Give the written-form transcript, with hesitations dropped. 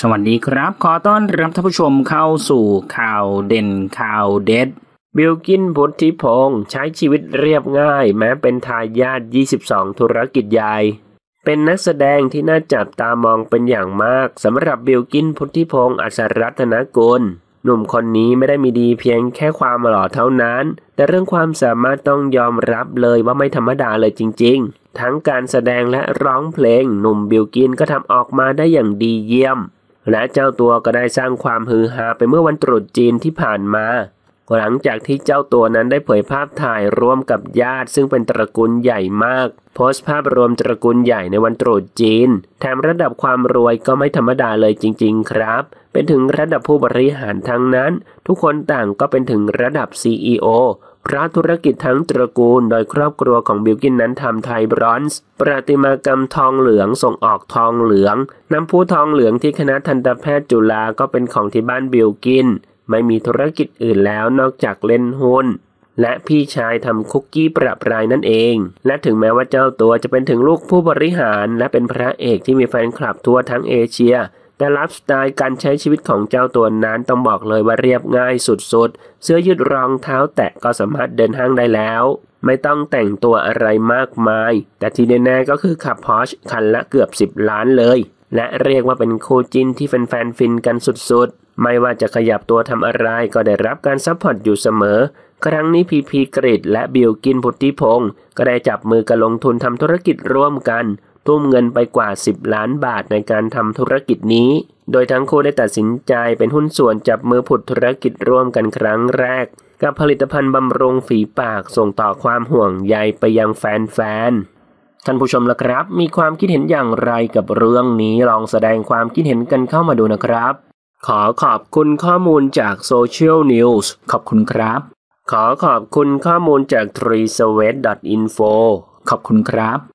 สวัสดีครับขอต้อนรับท่านผู้ชมเข้าสู่ข่าวเด่นข่าวเด็ดบิลกินพุทธิพงษ์ใช้ชีวิตเรียบง่ายแม้เป็นทายาท22ธุรกิจใหญ่เป็นนักแสดงที่น่าจับตามองเป็นอย่างมากสำหรับบิลกินพุทธิพงษ์อัศรัตนกุลหนุ่มคนนี้ไม่ได้มีดีเพียงแค่ความหล่อเท่านั้นแต่เรื่องความสามารถต้องยอมรับเลยว่าไม่ธรรมดาเลยจริงๆทั้งการแสดงและร้องเพลงหนุ่มบิลกินก็ทำออกมาได้อย่างดีเยี่ยมและเจ้าตัวก็ได้สร้างความฮือฮาไปเมื่อวันตรุษจีนที่ผ่านมาหลังจากที่เจ้าตัวนั้นได้เผยภาพถ่ายร่วมกับญาติซึ่งเป็นตระกูลใหญ่มากโพสต์ภาพรวมตระกูลใหญ่ในวันตรุษจีนแถมระดับความรวยก็ไม่ธรรมดาเลยจริงๆครับเป็นถึงระดับผู้บริหารทั้งนั้นทุกคนต่างก็เป็นถึงระดับ CEO เพราะธุรกิจทั้งตระกูลโดยครอบครัวของบิลกินนั้นทำไทยบรอนซ์ประติมากรรมทองเหลืองส่งออกทองเหลืองน้ำพุทองเหลืองที่คณะทันตแพทย์จุฬาก็เป็นของที่บ้านบิลกินไม่มีธุรกิจอื่นแล้วนอกจากเล่นหุ้นและพี่ชายทำคุกกี้ประปรายนั่นเองและถึงแม้ว่าเจ้าตัวจะเป็นถึงลูกผู้บริหารและเป็นพระเอกที่มีแฟนคลับทั่วทั้งเอเชียแต่ไลฟ์สไตล์การใช้ชีวิตของเจ้าตัวนั้นต้องบอกเลยว่าเรียบง่ายสุดๆเสื้อยืดรองเท้าแตะก็สามารถเดินห้างได้แล้วไม่ต้องแต่งตัวอะไรมากมายแต่ที่แน่ๆก็คือขับพอร์ชคันละเกือบ10 ล้านเลยและเรียกว่าเป็นคู่จิ้นที่แฟนๆฟินกันสุดๆไม่ว่าจะขยับตัวทำอะไรก็ได้รับการซัพพอร์ตอยู่เสมอครั้งนี้พีพีกฤษและบิลกินพุทธิพงษ์ก็ได้จับมือกันลงทุนทำธุรกิจร่วมกันทุ่มเงินไปกว่า10 ล้านบาทในการทำธุรกิจนี้โดยทั้งคู่ได้ตัดสินใจเป็นหุ้นส่วนจับมือผุดธุรกิจร่วมกันครั้งแรกกับผลิตภัณฑ์บำรุงฝีปากส่งต่อความห่วงใยไปยังแฟนๆท่านผู้ชมล่ะครับมีความคิดเห็นอย่างไรกับเรื่องนี้ลองแสดงความคิดเห็นกันเข้ามาดูนะครับขอบคุณข้อมูลจาก Social News ขอบคุณครับขอบคุณข้อมูลจาก 3sweat.info ขอบคุณครับ